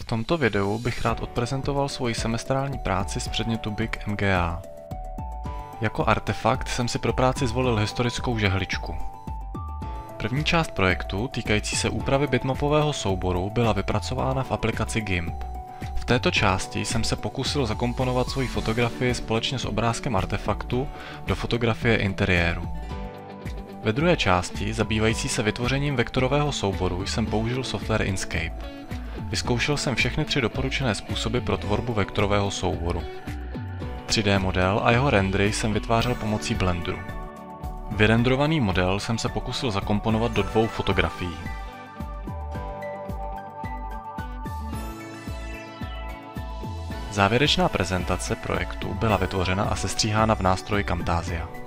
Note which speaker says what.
Speaker 1: V tomto videu bych rád odprezentoval svoji semestrální práci z předmětu BIG MGA. Jako artefakt jsem si pro práci zvolil historickou žehličku. První část projektu, týkající se úpravy bitmapového souboru, byla vypracována v aplikaci GIMP. V této části jsem se pokusil zakomponovat svoji fotografii společně s obrázkem artefaktu do fotografie interiéru. Ve druhé části, zabývající se vytvořením vektorového souboru, jsem použil software Inkscape. Vyzkoušel jsem všechny 3 doporučené způsoby pro tvorbu vektorového souboru. 3D model a jeho rendery jsem vytvářel pomocí Blenderu. Vyrendrovaný model jsem se pokusil zakomponovat do 2 fotografií. Závěrečná prezentace projektu byla vytvořena a sestříhána v nástroji Camtasia.